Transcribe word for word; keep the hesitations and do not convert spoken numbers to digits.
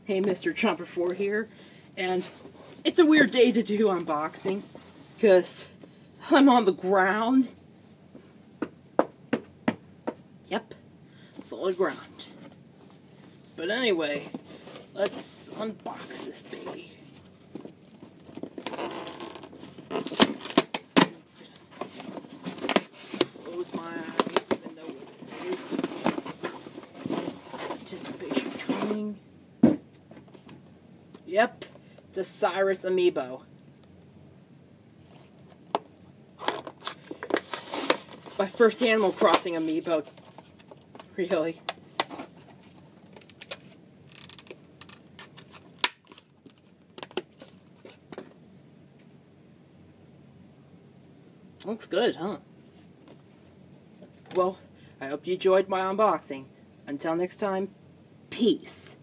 Hey, Mister Chomper four here, and it's a weird day to do unboxing, because I'm on the ground. Yep, solid ground. But anyway, let's unbox this baby. Close my eyes, even know what it is. Anticipation training. Yep, it's a Cyrus Amiibo. My first Animal Crossing Amiibo. Really. Looks good, huh? Well, I hope you enjoyed my unboxing. Until next time, peace.